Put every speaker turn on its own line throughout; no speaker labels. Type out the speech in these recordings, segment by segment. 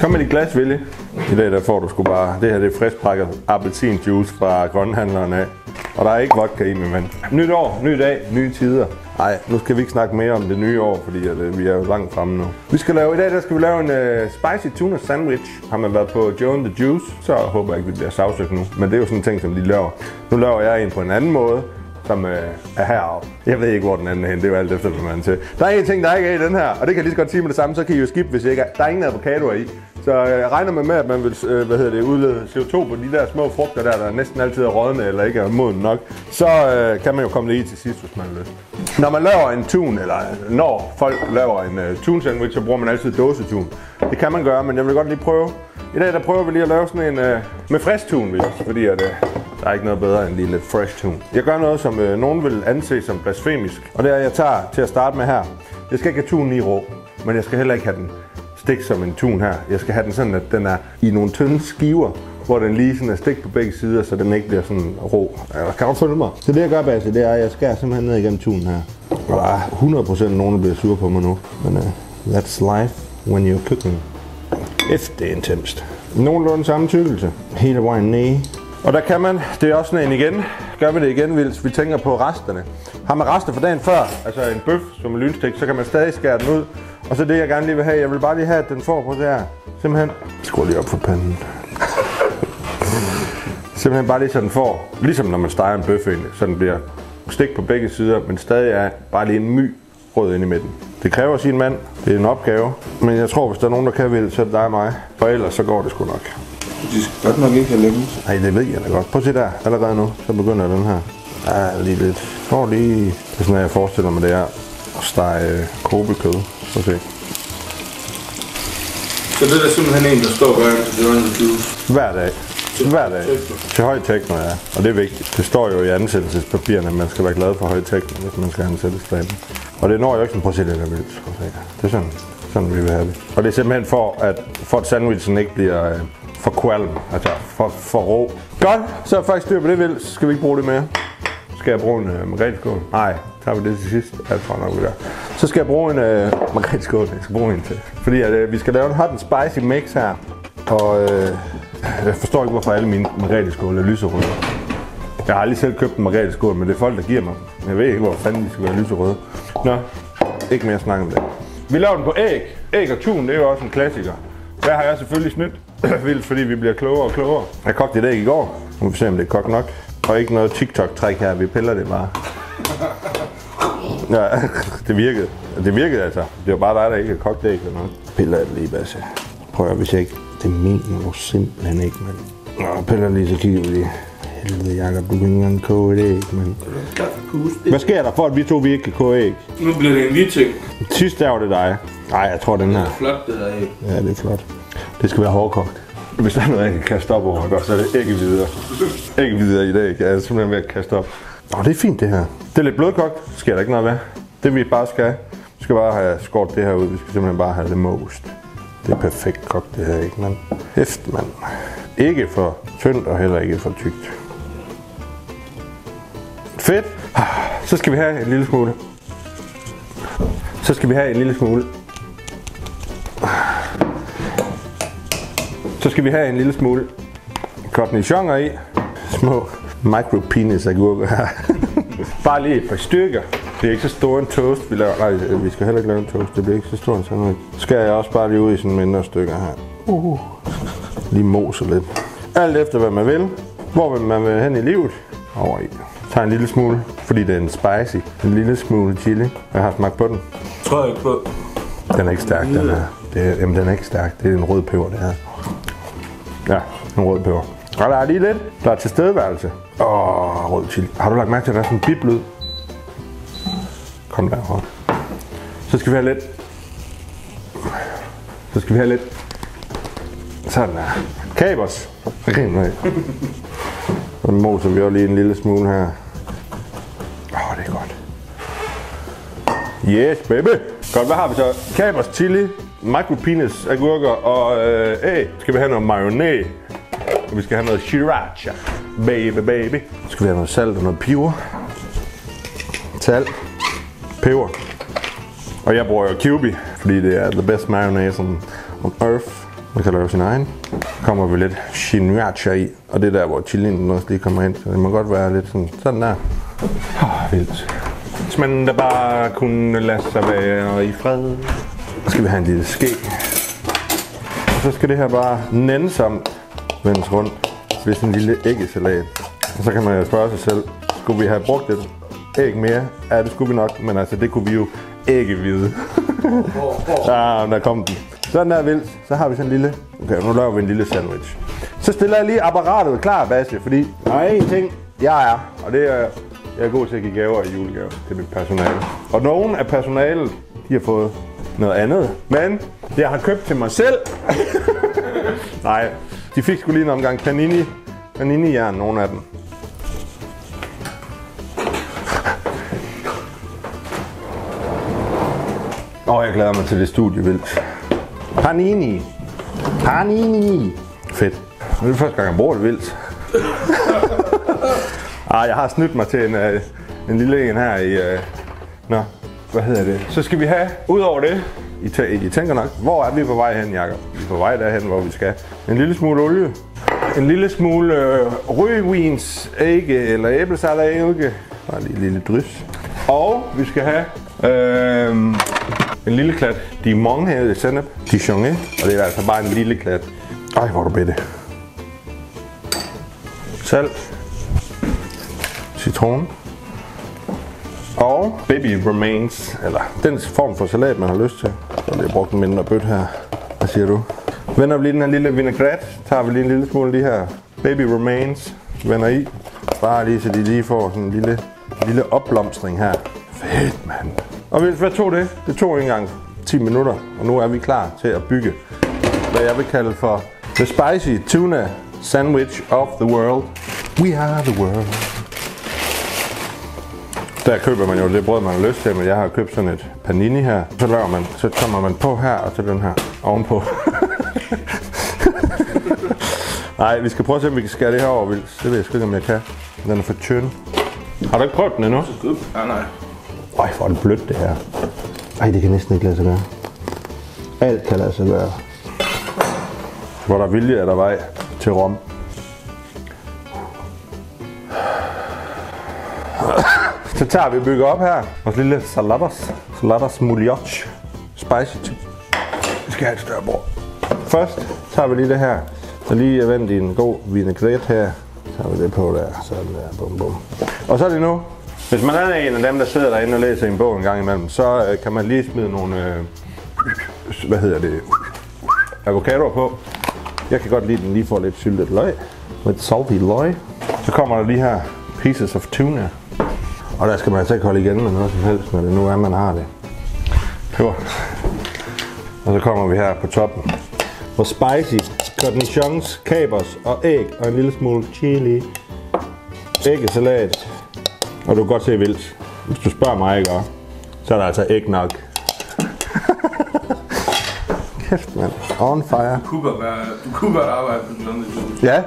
Kom med dit glas, Willy. I dag der får du sgu bare, det her det er friskpakket appelsinjuice fra grønhandleren af. Og der er ikke vodka i, min ven. Nyt år, ny dag, nye tider. Nej, nu skal vi ikke snakke mere om det nye år, fordi vi er jo langt fremme nu. I dag der skal vi lave en spicy tuna sandwich. Har man været på Joe and the Juice, så håber jeg ikke, vi bliver sagsøgt nu. Men det er jo sådan en ting, som de laver. Nu laver jeg en på en anden måde, som er heroppe. Jeg ved ikke, hvor den anden er henne. Det er jo alt efter, hvad man er til. Der er en ting, der ikke er i den her, og det kan jeg lige så godt sige med det samme, så kan I jo skip, hvis ikke er. Der er ingen avocadoer i. Så regner man med, at man vil udlede CO2 på de der små frugter der næsten altid er rådne eller ikke er moden nok. Så kan man jo komme det i til sidst, hvis man har lyst. Når man laver en tun, eller når folk laver en tun sandwich, så bruger man altid dåsetun. Det kan man gøre, men jeg vil godt lige prøve. I dag der prøver vi lige at lave sådan en med frisk tun, fordi at, der er ikke noget bedre end lige lidt fresh tun. Jeg gør noget, som nogen vil anse som blasfemisk, og det er, at jeg tager til at starte med her. Jeg skal ikke have tunen i rå, men jeg skal heller ikke have den stik som en tun her. Jeg skal have den sådan, at den er i nogle tynde skiver, hvor den lige sådan er stik på begge sider, så den ikke bliver sådan rå. Kan du følge mig? Så det jeg gør, Basse, det er, at jeg skærer simpelthen ned igennem tunen her. Og der er 100% nogen, der bliver sure på mig nu. Men that's life when you're cooking. Det er intenst. Nogenlunde samme tykkelse. Hele vejen ned. Og der kan man, det er også sådan en igen. Gør vi det igen, hvis vi tænker på resterne. Har man rester fra dagen før, altså en bøf som en lynstik, så kan man stadig skære den ud. Og så det jeg gerne lige vil have, jeg vil bare lige have, at den får på det her. Simpelthen, skru lige op for panden. Simpelthen bare lige så den får, ligesom når man steger en bøf egentlig, så den bliver stik på begge sider, men stadig er bare lige en my rød ind i midten. Det kræver sin mand, det er en opgave, men jeg tror, hvis der er nogen, der kan vil, så er det dig og mig. For ellers så går det sgu nok.
De skal godt nok ikke have længes.
Nej, det ved jeg da godt. Prøv at se der, allerede nu, så begynder den her. Ja, lige lidt. Får lige, det er sådan, jeg forestiller mig, det er at stege kobekød. Prøv at se.
Så det er simpelthen en, der står bag til Joe and the Juice?
Hver dag. Hver dag. Til høj tekno, ja. Og det er vigtigt. Det står jo i ansættelsespapirerne, at man skal være glad for høj tekno, hvis man skal ansættes derinde. Og det når jo ikke sådan, prøv at se det der vildt. Det er sådan vi vil have det. Og det er simpelthen for at sandwichen ikke bliver for kvalm, altså for rå. Godt, så er faktisk styr på det vildt, så skal vi ikke bruge det mere. Skal jeg bruge en margretskål? Nej, tager vi det til sidst. Jeg tror nok, vi gør. Så skal jeg bruge en margretskål, jeg skal bruge en til. Fordi at, vi skal lave en hot and spicy mix her. Og jeg forstår ikke, hvorfor alle mine margretskåle er lyserøde. Jeg har aldrig selv købt en margretskål, men det er folk, der giver mig. Jeg ved ikke, hvor fanden de skal være lyserøde. Nå, ikke mere snak om det. Vi laver den på æg. Æg og tun, det er jo også en klassiker. Der har jeg selvfølgelig snydt vildt, fordi vi bliver klogere og klogere. Jeg kogte et æg i går. Nu må vi se, om det er kogt nok. Og ikke noget TikTok-træk her, vi piller det bare. Ja, det virkede. Det virkede altså. Det var bare dig, der ikke har kogt æg eller noget. Piller det lige, Basse. Prøv hvis jeg ikke. Det mener du simpelthen ikke, mand. Nå, piller lige, så kigger vi lige. Helvede, Jacob, du kan ikke engang koge et æg, mand. Hvad sker der for, at vi to ikke kan koge æg?
Nu bliver det en lige ting.
Sidst der var det dig. Nej, jeg tror den her.
Det er flot, det der æg.
Ja, det er flot. Det skal være hårdkogt. Hvis der er noget, jeg kan kaste op over, så er det æggevidere. Æggevidere i dag. Jeg er simpelthen ved at kaste op. Det er fint det her. Det er lidt blødkogt. Sker der ikke noget ved. Det vi bare skal. Vi skal bare have skåret det her ud. Vi skal simpelthen bare have det most. Det er perfekt kogt det her, ikke mand? Hæft, mand. Ikke for tyndt og heller ikke for tykt. Fedt. Så skal vi have en lille smule. Så skal vi have en lille smule cornichoner i. Små micro-penis agurker her. Bare lige et par stykker. Det er ikke så stor en toast, vi laver. Nej, vi skal heller ikke lave en toast. Det bliver ikke så stor en sandwich. Så skal jeg også bare lige ud i sådan mindre stykker her. Lige mose lidt. Alt efter hvad man vil. Hvor vil man vil hen i livet? Over i. Tag en lille smule, fordi det er en spicy. En lille smule chili. Jeg har smagt på den.
Tror jeg ikke på.
Den er ikke stærk, den her. Jamen, den er ikke stærk. Det er en rød peber, det her. Ja, en rød peber. Og der er lige lidt. Der er tilstedeværelse. Rød chili. Har du lagt mærke til, at der er sådan en biblyd? Kom derovre. Så skal vi have lidt. Sådan der. Kapers. Rim med. Så moser vi også lige en lille smule her. Det er godt. Yes, baby. Godt, hvad har vi så? Kapers, chili, micro-penis, agurker og æg. Skal vi have noget mayonnaise. Og vi skal have noget sriracha. Baby. Så skal vi have noget salt og noget peber. Salt. Peber. Og jeg bruger jo Cubi, fordi det er the best mayonnaise on earth. Man kan lave sin egen. Så kommer vi lidt chimichurri i, og det er der, hvor chilien også lige kommer ind. Så det må godt være lidt sådan der. Vildt. Hvis man da bare kunne lade sig være i fred. Så skal vi have en lille ske. Og så skal det her bare nænsomt vendes rundt. Det er sådan en lille æggesalat. Og så kan man jo spørge sig selv, skulle vi have brugt et æg mere? Ja, det skulle vi nok, men altså det kunne vi jo ikke vide. Der kom den. Sådan der vildt. Så har vi sådan en lille... Okay, nu laver vi en lille sandwich. Så stiller jeg lige apparatet klar, Basse, fordi der er en ting, jeg er, og det er, jeg er god til at give gaver i julegave til mit personale. Og nogle af personalet, de har fået noget andet, men jeg har købt til mig selv. Nej, de fik sgu lige en omgang panini-jern, nogle af dem. Jeg glæder mig til det studie vildt. Panini. Fedt. Det er første gang, jeg bruger det vildt. Jeg har snydt mig til en lille en her i... hvad hedder det? Så skal vi have, udover det, I tænker nok, hvor er vi på vej hen, Jacob? Vi er på vej derhen, hvor vi skal. En lille smule olie. En lille smule rødvins, eddike eller æblesalat-eddike. Bare lige et lille drys. Og vi skal have en lille klat Dijon her i sennep. Dijon, og det er altså bare en lille klat. Ej, hvor er du bedre. Salt. Citron. Og baby romaines, eller den form for salat, man har lyst til. Så det er brugt en mindre bøtte her. Hvad siger du? Vender vi lige den her lille vinaigrette. Tager vi lige en lille smule de her baby romaines. Vender i. Bare lige så de lige får sådan en lille opblomstring her. Fedt, mand. Og hvad tog det? Det tog ikke engang 10 minutter, og nu er vi klar til at bygge, hvad jeg vil kalde for the spicy tuna sandwich of the world. We are the world. Der køber man jo det brød, man har lyst til, men jeg har købt sådan et panini her. Så kommer man på her, og så den her ovenpå. Nej, vi skal prøve at se, om vi kan skære det her over vildt. Det ved jeg sgu ikke, om jeg kan. Den er for tynd. Har du ikke prøvet den endnu?
Nej.
Ej, hvor er det blødt det her. Ej, det kan næsten ikke lade sig gøre. Alt kan lade sig gøre. Hvor der vilje er der vej til Rom. Så tager vi bygger op her. Og lille saladas mulioch. Spicy tip. Vi skal have et større bord. Først tager vi lige det her. Så lige vendt i en god vinaigrette her. Så tager vi det på der. Sådan der. Bum bum. Og så er det nu. Hvis man er en af dem, der sidder derinde og læser en bog en gang imellem, så kan man lige smide nogle, avocadoer på. Jeg kan godt lide den lige får lidt syltet løg. Lidt salty løg. Så kommer der lige her pieces of tuna. Og der skal man altså ikke holde igen med noget som helst, når det nu er, man har det. Peber. Og så kommer vi her på toppen. Hvor spicy, cornichons, kapers og æg og en lille smule chili. Æggesalat. Og du kan godt se vildt. Hvis du spørger mig, ikke, så er der altså æg nok. Kæft, mand. On fire.
Du kunne godt arbejde på sådan noget.
Ja.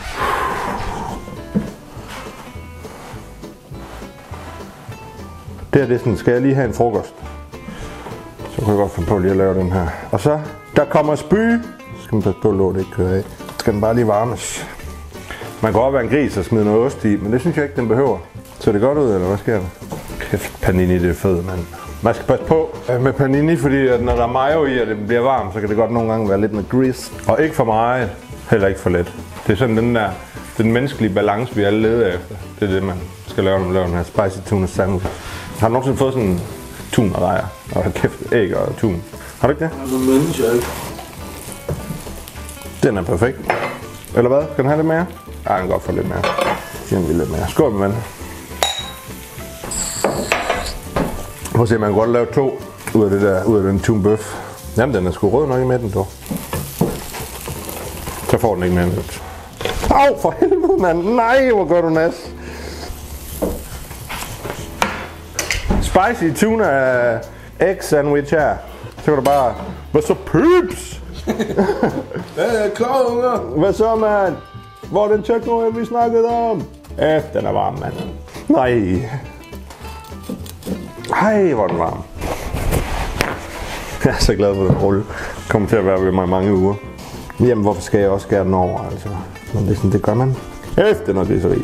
Det er sådan, skal jeg lige have en frokost? Så kan jeg godt finde på lige at lave den her. Og så, der kommer spy. Så skal man passe på, at låget ikke kører af. Så skal den bare lige varmes. Man kan godt være en gris og smide noget ost i, men det synes jeg ikke, den behøver. Så det godt ud, eller hvad sker der? Kæft, panini, det er fedt, mand. Man skal passe på med panini, fordi at når der er mayo i, og det bliver varmt, så kan det godt nogle gange være lidt med grease. Og ikke for meget, heller ikke for let. Det er sådan den menneskelige balance, vi alle leder efter. Det er det, man skal lave, når man laver den her spicy tuna sandwich. Har du nogensinde fået sådan en tun-rejer? Og kæft, æg og tun. Har du ikke det? Den er perfekt. Eller hvad? Skal den have lidt mere? Ja, den kan godt få lidt mere. Den vil lidt mere. Skål, mand. Prøv at se, man kan godt lave 2 ud af den tunbøf. Jamen, den er sgu rød nok i midten, dog. Så får den ikke mere nyt. Au, for helvede, mand. Nej, hvor gør du nas. Spicy tuna egg sandwich her. Så kan du bare... Hvad så, peeps?
Ja, klar, unger.
Hvad så, mand? Hvor er den techno, vi snakkede om? Den er varm, mand. Nej. Ej, hvor er den varm. Jeg er så glad for den rulle. Kommer til at være ved mig mange uger. Jamen, hvorfor skal jeg også skære den over, altså? Men det er sådan, det gør man. Efter noget griseri.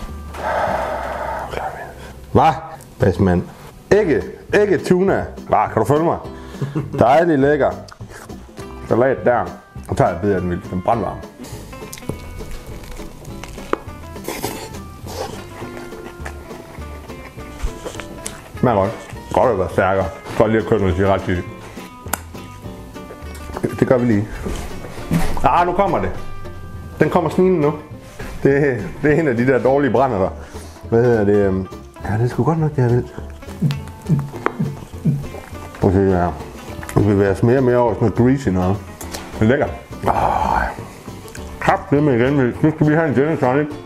Hvad? Basmand. Ikke tuna. Hvad, kan du følge mig? Dejlig lækker. Salat der. Og tager jeg bid af den vildt. Den er brandvarm. Smager godt. Godt at være stærkere. Godt lige at købe noget sriracha. Det gør vi lige. Nu kommer det. Den kommer snigende nu. Det er en af de der dårlige brænder der. Hvad hedder det? Ja, det er sgu godt nok, det her vildt. Okay, ja. Det bevæger os mere og mere over sådan noget greasy noget. Det er lækkert. Kap det med igen. Nu skal vi have en gin and tonic.